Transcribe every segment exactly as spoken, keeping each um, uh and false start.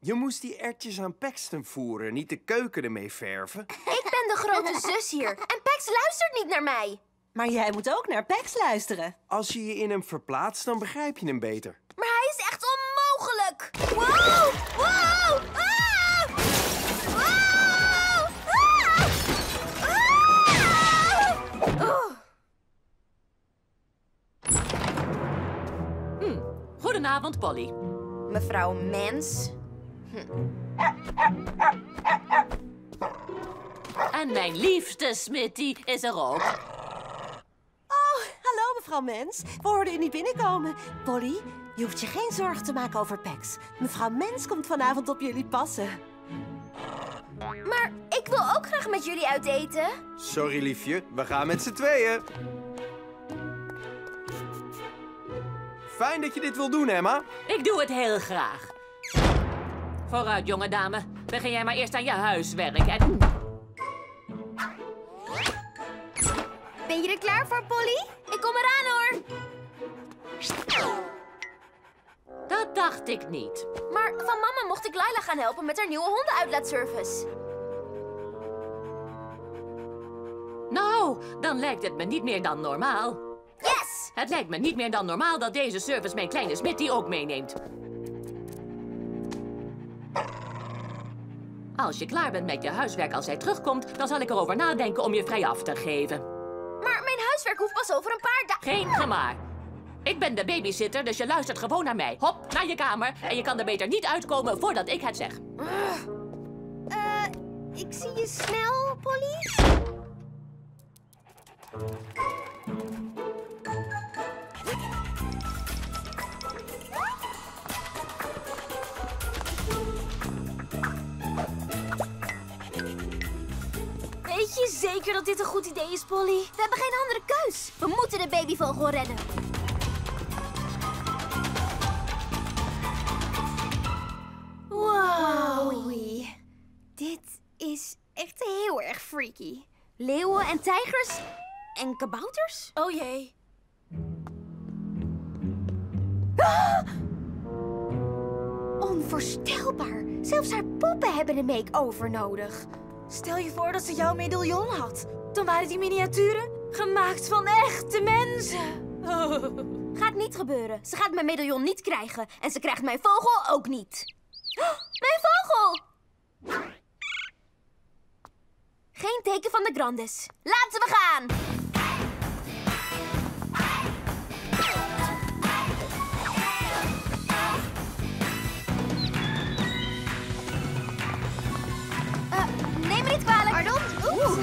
Je moest die erwtjes aan Paxton voeren, niet de keuken ermee verven. Ik ben de grote zus hier en Pax luistert niet naar mij. Maar jij moet ook naar Pax luisteren. Als je je in hem verplaatst, dan begrijp je hem beter. Maar hij is echt onmogelijk. Wow! Wow! Ah! Wow! Ah! Ah! Oh. Hm. Goedenavond, Polly. Mevrouw Mens. Hm. En mijn liefste Smitty is er ook. Oh, hallo mevrouw Mens. We hoorden u niet binnenkomen. Polly, je hoeft je geen zorgen te maken over Pax. Mevrouw Mens komt vanavond op jullie passen. Maar ik wil ook graag met jullie uit eten. Sorry, liefje. We gaan met z'n tweeën. Fijn dat je dit wil doen, Emma. Ik doe het heel graag. Vooruit, jonge dame. Begin jij maar eerst aan je huiswerk en... Ben je er klaar voor, Polly? Ik kom eraan, hoor. Dat dacht ik niet. Maar van mama mocht ik Laila gaan helpen met haar nieuwe hondenuitlaatservice. Nou, dan lijkt het me niet meer dan normaal. Yes! Het lijkt me niet meer dan normaal dat deze service mijn kleine Smitty ook meeneemt. Als je klaar bent met je huiswerk als hij terugkomt, dan zal ik erover nadenken om je vrij af te geven. Maar mijn huiswerk hoeft pas over een paar dagen. Geen gemaar. Ik ben de babysitter, dus je luistert gewoon naar mij. Hop, naar je kamer. En je kan er beter niet uitkomen voordat ik het zeg. Eh, uh, ik zie je snel, Polly. Weet je zeker dat dit een goed idee is, Polly? We hebben geen andere keus. We moeten de babyvogel redden. Wow. Dit is echt heel erg freaky. Leeuwen en tijgers en kabouters? Oh jee. Ah! Onvoorstelbaar. Zelfs haar poppen hebben een make-over nodig. Stel je voor dat ze jouw medaillon had. Dan waren die miniaturen gemaakt van echte mensen. Oh. Gaat niet gebeuren. Ze gaat mijn medaillon niet krijgen. En ze krijgt mijn vogel ook niet. Oh, mijn vogel! Geen teken van de Grandes. Laten we gaan! Uh, neem me niet kwalijk. Pardon? Oeps.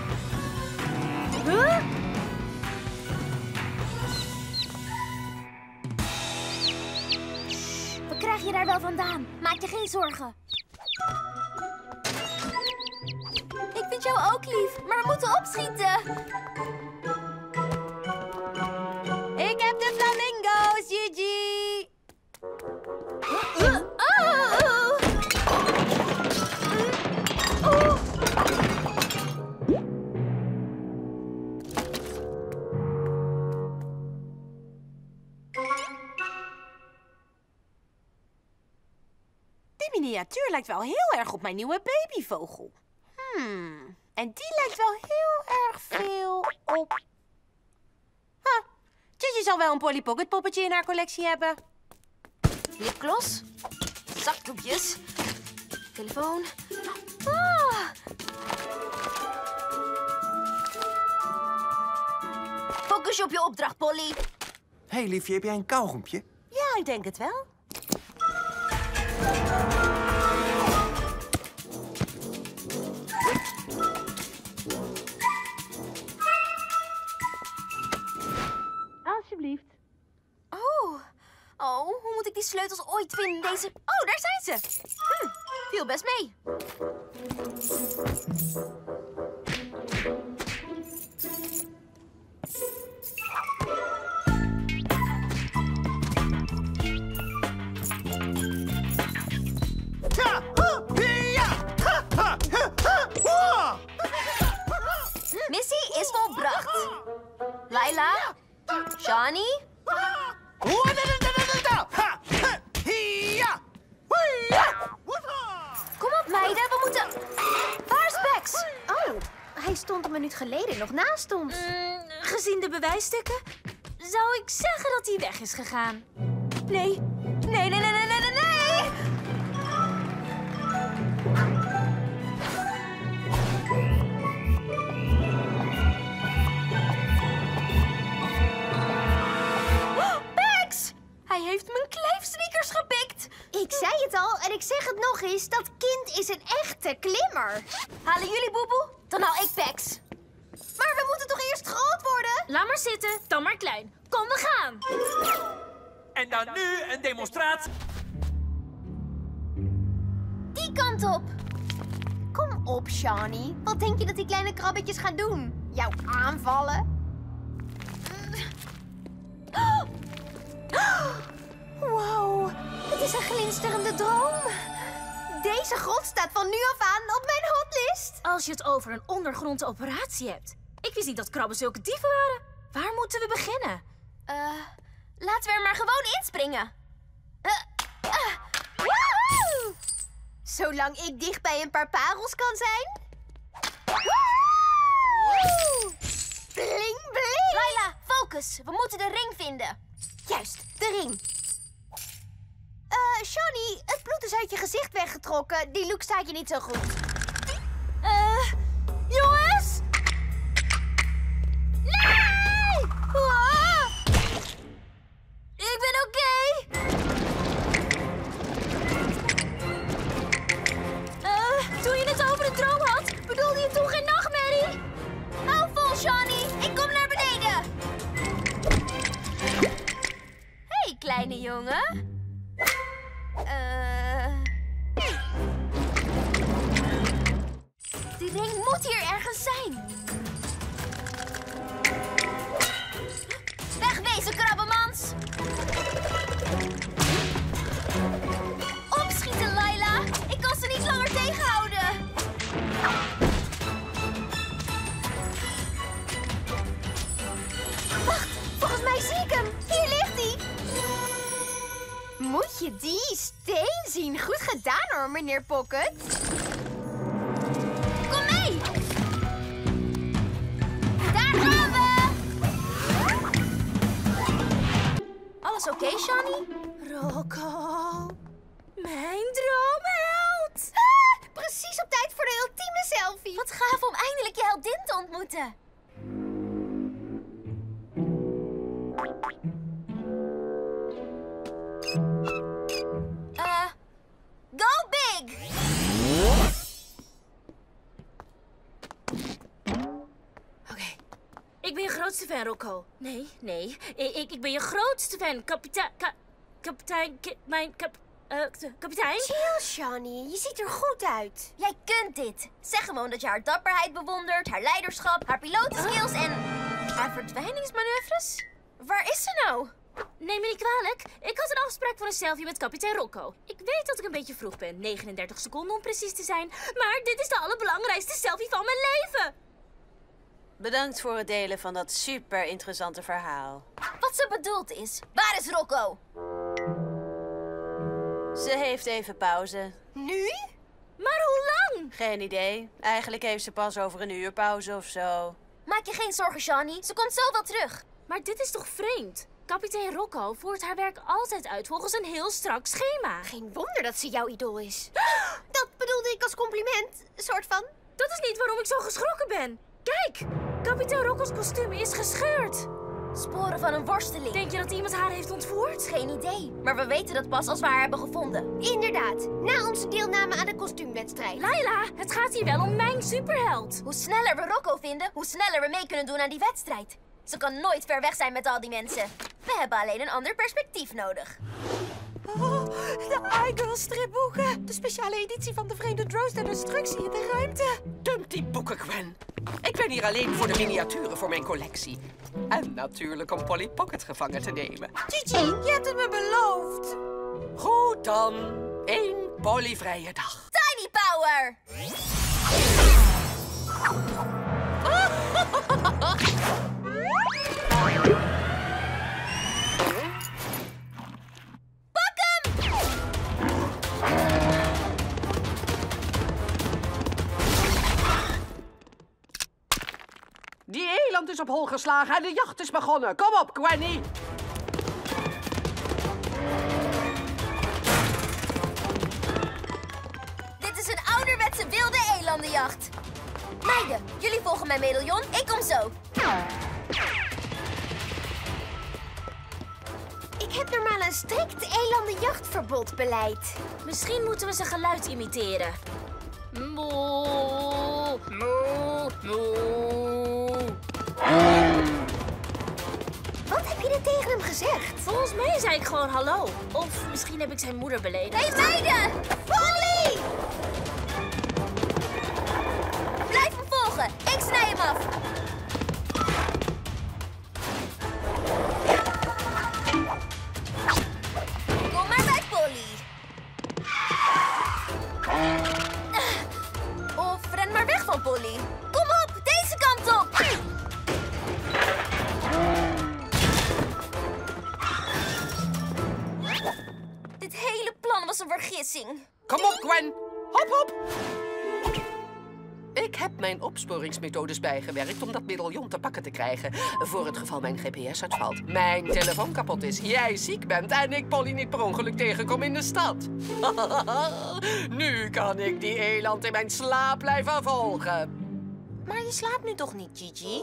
Huh? We krijgen je daar wel vandaan. Maak je geen zorgen. Ik vind jou ook lief, maar we moeten opschieten. Ik heb de flamingo's, Gigi. Uh, uh, oh, oh. Oh. Die miniatuur lijkt wel heel erg op mijn nieuwe babyvogel. Hmm. En die lijkt wel heel erg veel op... Huh. Gigi zal wel een Polly Pocket poppetje in haar collectie hebben. Lipgloss. Zakdoekjes. Telefoon. Ah. Focus je op je opdracht, Polly. Hé, hey, liefje, heb jij een kauwgompje? Ja, ik denk het wel. Alsjeblieft. Oh. Oh, hoe moet ik die sleutels ooit vinden? Deze... Oh, daar zijn ze. Hm, viel best mee. Missie is volbracht. Laila? Shani? minuut geleden nog naast ons. Mm, gezien de bewijsstukken zou ik zeggen dat hij weg is gegaan. Nee. Nee, nee, nee, nee, nee, nee, nee! Oh, Pax! Hij heeft mijn kleefsneakers gepikt. Ik zei het al en ik zeg het nog eens. Dat kind is een echte klimmer. Halen jullie Boeboe? Dan haal ik Pax. Maar we moeten toch eerst groot worden? Laat maar zitten, dan maar klein. Kom, we gaan. En dan nu een demonstratie. Die kant op. Kom op, Shawnee. Wat denk je dat die kleine krabbetjes gaan doen? Jou aanvallen? Wow, het is een glinsterende droom. Deze grot staat van nu af aan op mijn hotlist. Als je het over een ondergrondse operatie hebt. Ik wist niet dat krabben zulke dieven waren. Waar moeten we beginnen? Eh, laten we er maar gewoon inspringen. Uh, uh, woehoe! Zolang ik dicht bij een paar parels kan zijn. Woehoe! Bling, bling! Laila, focus. We moeten de ring vinden. Juist, de ring. Eh, Shawnee, het bloed is uit je gezicht weggetrokken. Die look staat je niet zo goed. Eh, jongens! Nee! Wow! Ik ben oké. Eh, toen je het over een droom had, bedoelde je toen geen nachtmerrie? Hou vol, Shawnee. Ik kom naar beneden. Hey, kleine jongen. Eh... Die ring moet hier ergens zijn. Wegwezen, krabbemans! Opschieten, Laila! Ik kan ze niet langer tegenhouden. Wacht, volgens mij zie ik hem. Hier ligt hij. Moet je die steen zien? Goed gedaan hoor, meneer Pocket. Kom mee! Daar gaan we! Alles oké, okay, Shawnee? Rocco, mijn droomheld. Ah, precies op tijd voor de ultieme selfie. Wat gaaf om eindelijk je heldin te ontmoeten. Uh, go big! Oké, okay. Ik ben je grootste fan, Rocco. Nee, nee, ik, ik, ik ben je grootste fan, kapitein... Ka, kapitein... Ki, mijn... Kap, uh, kapitein? Chill, Shawnee. Je ziet er goed uit. Jij kunt dit. Zeg gewoon dat je haar dapperheid bewondert, haar leiderschap, haar pilotenskills en... haar verdwijningsmanoeuvres? Waar is ze nou? Neem me niet kwalijk. Ik had een afspraak voor een selfie met kapitein Rocco. Ik weet dat ik een beetje vroeg ben. negenendertig seconden om precies te zijn. Maar dit is de allerbelangrijkste selfie van mijn leven. Bedankt voor het delen van dat super interessante verhaal. Wat ze bedoelt is, waar is Rocco? Ze heeft even pauze. Nu? Maar hoe lang? Geen idee. Eigenlijk heeft ze pas over een uur pauze of zo. Maak je geen zorgen, Shawnee. Ze komt zo wel terug. Maar dit is toch vreemd? Kapitein Rocco voert haar werk altijd uit volgens een heel strak schema. Geen wonder dat ze jouw idool is. Dat bedoelde ik als compliment, soort van. Dat is niet waarom ik zo geschrokken ben. Kijk, kapitein Rocco's kostuum is gescheurd. Sporen van een worsteling. Denk je dat iemand haar heeft ontvoerd? Geen idee, maar we weten dat pas als we haar hebben gevonden. Inderdaad, na onze deelname aan de kostuumwedstrijd. Laila, het gaat hier wel om mijn superheld. Hoe sneller we Rocco vinden, hoe sneller we mee kunnen doen aan die wedstrijd. Ze kan nooit ver weg zijn met al die mensen. We hebben alleen een ander perspectief nodig. Oh, de iGirl stripboeken. De speciale editie van de vreemde Drones ter destructie in de ruimte. Dump die boeken, Gwen. Ik ben hier alleen voor de miniaturen voor mijn collectie. En natuurlijk om Polly Pocket gevangen te nemen. Gigi, je hebt het me beloofd. Goed dan. Eén Polly-vrije dag. Tiny Power! is op hol geslagen en de jacht is begonnen. Kom op, Gwenny. Dit is een ouderwetse wilde elandenjacht. Meiden, jullie volgen mijn medaillon. Ik kom zo. Ik heb normaal een strikt elandenjachtverbodbeleid. Misschien moeten we zijn geluid imiteren. Moe, moe, moe. Wat heb je er tegen hem gezegd? Volgens mij zei ik gewoon hallo. Of misschien heb ik zijn moeder beledigd. Hé, hey, meiden! Polly! Blijf me volgen. Ik snij hem af. Kom maar bij Polly. Of ren maar weg van Polly. Kom op, deze kant op. Dit hele plan was een vergissing. Kom op, Gwen. Hop, hop. Ik heb mijn opsporingsmethodes bijgewerkt om dat medaillon te pakken te krijgen. Voor het geval mijn G P S uitvalt. Mijn telefoon kapot is, jij ziek bent en ik Polly niet per ongeluk tegenkom in de stad. Nu kan ik die eland in mijn slaap blijven volgen. Maar je slaapt nu toch niet, Gigi?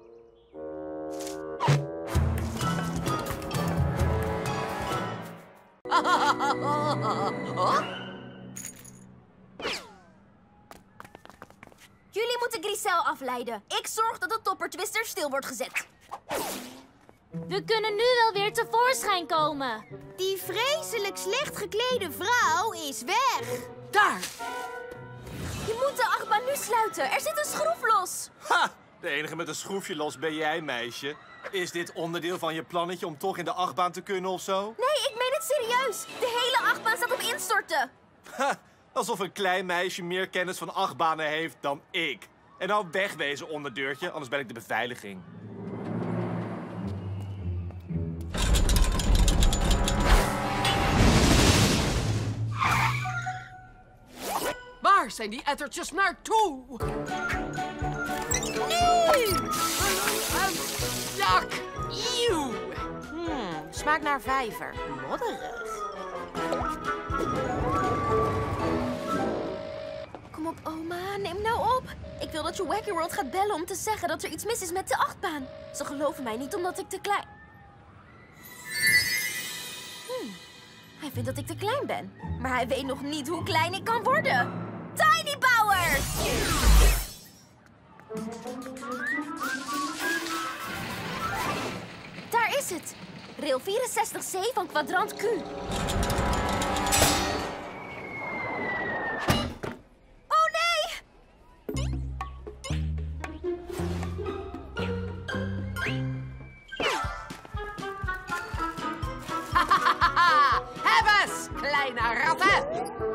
Jullie moeten Grisel afleiden. Ik zorg dat de toppertwister stil wordt gezet. We kunnen nu wel weer tevoorschijn komen. Die vreselijk slecht geklede vrouw is weg. Daar! Je moet de achtbaan nu sluiten. Er zit een schroef los. Ha! De enige met een schroefje los ben jij, meisje. Is dit onderdeel van je plannetje om toch in de achtbaan te kunnen of zo? Nee, ik meen het serieus. De hele achtbaan staat op instorten. Ha! Alsof een klein meisje meer kennis van achtbanen heeft dan ik. En nou wegwezen, onderdeurtje, anders ben ik de beveiliging. Waar zijn die ettertjes naartoe? Nu! Jak! Eeuw! Hmm, smaakt naar vijver. Modderig. Kom op, oma. Neem nou op. Ik wil dat je Wacky World gaat bellen om te zeggen dat er iets mis is met de achtbaan. Ze geloven mij niet omdat ik te klein... Hmm. Hij vindt dat ik te klein ben. Maar hij weet nog niet hoe klein ik kan worden. Tiny Power! Daar is het. Rail vierenzestig C van kwadrant Q. Oh nee! Hebbes, kleine ratten!